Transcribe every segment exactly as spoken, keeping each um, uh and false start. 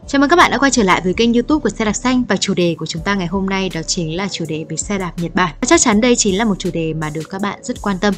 Chào mừng các bạn đã quay trở lại với kênh YouTube của Xe Đạp Xanh, và chủ đề của chúng ta ngày hôm nay đó chính là chủ đề về xe đạp Nhật Bản. Và chắc chắn đây chính là một chủ đề mà được các bạn rất quan tâm.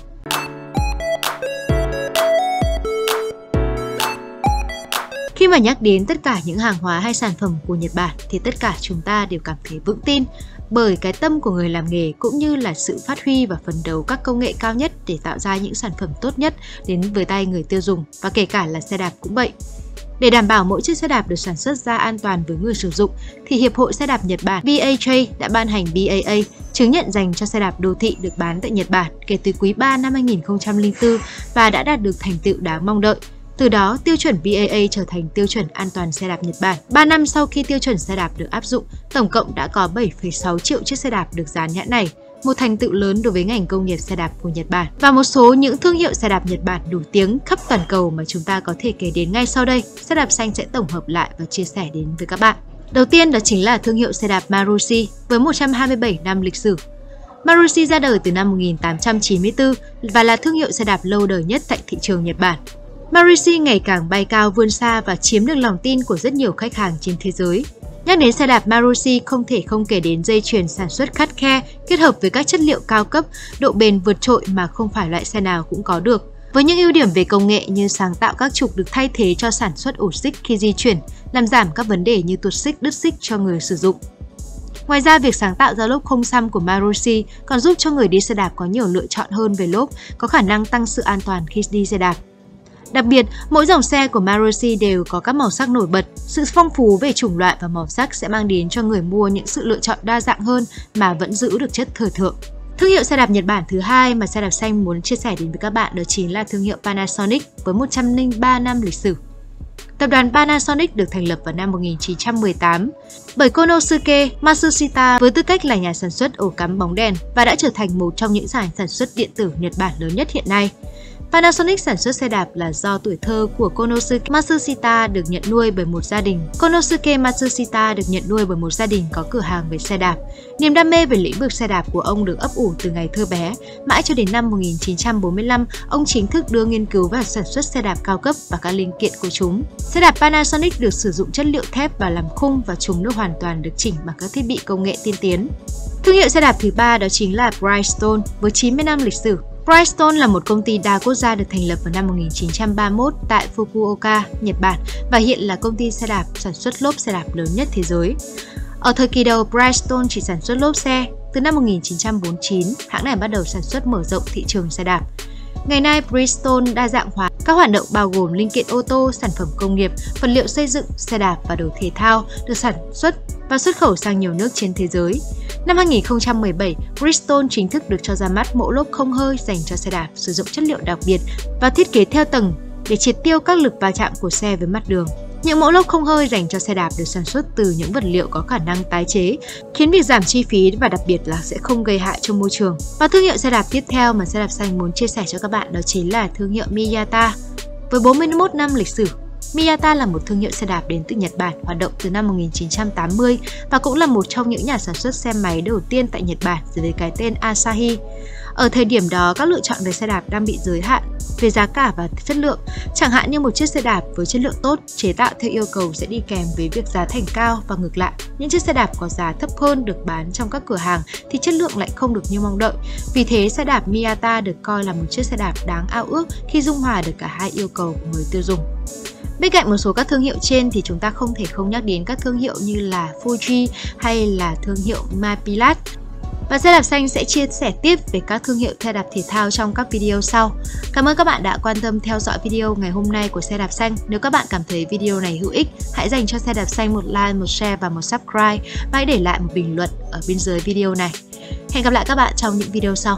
Khi mà nhắc đến tất cả những hàng hóa hay sản phẩm của Nhật Bản thì tất cả chúng ta đều cảm thấy vững tin bởi cái tâm của người làm nghề cũng như là sự phát huy và phấn đấu các công nghệ cao nhất để tạo ra những sản phẩm tốt nhất đến với tay người tiêu dùng, và kể cả là xe đạp cũng vậy. Để đảm bảo mỗi chiếc xe đạp được sản xuất ra an toàn với người sử dụng thì Hiệp hội Xe đạp Nhật Bản B A J đã ban hành B A A, chứng nhận dành cho xe đạp đô thị được bán tại Nhật Bản kể từ quý ba năm hai nghìn không trăm lẻ bốn và đã đạt được thành tựu đáng mong đợi. Từ đó, tiêu chuẩn B A A trở thành tiêu chuẩn an toàn xe đạp Nhật Bản. ba năm sau khi tiêu chuẩn xe đạp được áp dụng, tổng cộng đã có bảy phẩy sáu triệu chiếc xe đạp được dán nhãn này, một thành tựu lớn đối với ngành công nghiệp xe đạp của Nhật Bản. Và một số những thương hiệu xe đạp Nhật Bản nổi tiếng khắp toàn cầu mà chúng ta có thể kể đến ngay sau đây, Xe Đạp Xanh sẽ tổng hợp lại và chia sẻ đến với các bạn. Đầu tiên đó chính là thương hiệu xe đạp Marushi với một trăm hai mươi bảy năm lịch sử. Marushi ra đời từ năm một nghìn tám trăm chín mươi tư và là thương hiệu xe đạp lâu đời nhất tại thị trường Nhật Bản. Marushi ngày càng bay cao vươn xa và chiếm được lòng tin của rất nhiều khách hàng trên thế giới. Nhắc đến xe đạp Marushi không thể không kể đến dây chuyền sản xuất khắt khe kết hợp với các chất liệu cao cấp, độ bền vượt trội mà không phải loại xe nào cũng có được. Với những ưu điểm về công nghệ như sáng tạo các trục được thay thế cho sản xuất ổ xích khi di chuyển, làm giảm các vấn đề như tuột xích, đứt xích cho người sử dụng. Ngoài ra, việc sáng tạo ra lốp không xăm của Marushi còn giúp cho người đi xe đạp có nhiều lựa chọn hơn về lốp, có khả năng tăng sự an toàn khi đi xe đạp. Đặc biệt, mỗi dòng xe của Marushi đều có các màu sắc nổi bật. Sự phong phú về chủng loại và màu sắc sẽ mang đến cho người mua những sự lựa chọn đa dạng hơn mà vẫn giữ được chất thời thượng. Thương hiệu xe đạp Nhật Bản thứ hai mà Xe Đạp Xanh muốn chia sẻ đến với các bạn đó chính là thương hiệu Panasonic với một trăm lẻ ba năm lịch sử. Tập đoàn Panasonic được thành lập vào năm một nghìn chín trăm mười tám bởi Konosuke Matsushita với tư cách là nhà sản xuất ổ cắm bóng đèn và đã trở thành một trong những dàn sản xuất điện tử Nhật Bản lớn nhất hiện nay. Panasonic sản xuất xe đạp là do tuổi thơ của Konosuke Matsushita được nhận nuôi bởi một gia đình. Konosuke Matsushita được nhận nuôi bởi một gia đình có cửa hàng về xe đạp. Niềm đam mê về lĩnh vực xe đạp của ông được ấp ủ từ ngày thơ bé. Mãi cho đến năm một nghìn chín trăm bốn mươi lăm, ông chính thức đưa nghiên cứu và sản xuất xe đạp cao cấp và các linh kiện của chúng. Xe đạp Panasonic được sử dụng chất liệu thép và làm khung, và chúng được hoàn toàn được chỉnh bằng các thiết bị công nghệ tiên tiến. Thương hiệu xe đạp thứ ba đó chính là Bridgestone với chín mươi năm lịch sử. Bridgestone là một công ty đa quốc gia được thành lập vào năm một nghìn chín trăm ba mươi mốt tại Fukuoka, Nhật Bản và hiện là công ty xe đạp sản xuất lốp xe đạp lớn nhất thế giới. Ở thời kỳ đầu, Bridgestone chỉ sản xuất lốp xe. Từ năm một nghìn chín trăm bốn mươi chín, hãng này bắt đầu sản xuất mở rộng thị trường xe đạp. Ngày nay, Bridgestone đa dạng hóa các hoạt động bao gồm linh kiện ô tô, sản phẩm công nghiệp, vật liệu xây dựng, xe đạp và đồ thể thao được sản xuất và xuất khẩu sang nhiều nước trên thế giới. Năm hai nghìn không trăm mười bảy, Bridgestone chính thức được cho ra mắt mẫu lốp không hơi dành cho xe đạp sử dụng chất liệu đặc biệt và thiết kế theo tầng để triệt tiêu các lực va chạm của xe với mặt đường. Những mẫu lốp không hơi dành cho xe đạp được sản xuất từ những vật liệu có khả năng tái chế, khiến việc giảm chi phí và đặc biệt là sẽ không gây hại cho môi trường. Và thương hiệu xe đạp tiếp theo mà Xe Đạp Xanh muốn chia sẻ cho các bạn đó chính là thương hiệu Miyata. Với bốn mươi mốt năm lịch sử, Miyata là một thương hiệu xe đạp đến từ Nhật Bản, hoạt động từ năm một nghìn chín trăm tám mươi và cũng là một trong những nhà sản xuất xe máy đầu tiên tại Nhật Bản dưới cái tên Asahi. Ở thời điểm đó, các lựa chọn về xe đạp đang bị giới hạn về giá cả và chất lượng. Chẳng hạn như một chiếc xe đạp với chất lượng tốt, chế tạo theo yêu cầu sẽ đi kèm với việc giá thành cao, và ngược lại, những chiếc xe đạp có giá thấp hơn được bán trong các cửa hàng thì chất lượng lại không được như mong đợi. Vì thế, xe đạp Miyata được coi là một chiếc xe đạp đáng ao ước khi dung hòa được cả hai yêu cầu của người tiêu dùng. Bên cạnh một số các thương hiệu trên thì chúng ta không thể không nhắc đến các thương hiệu như là Fuji hay là thương hiệu Mapilat. Và Xe Đạp Xanh sẽ chia sẻ tiếp về các thương hiệu xe đạp thể thao trong các video sau. Cảm ơn các bạn đã quan tâm theo dõi video ngày hôm nay của Xe Đạp Xanh. Nếu các bạn cảm thấy video này hữu ích, hãy dành cho Xe Đạp Xanh một like, một share và một subscribe, và hãy để lại một bình luận ở bên dưới video này. Hẹn gặp lại các bạn trong những video sau.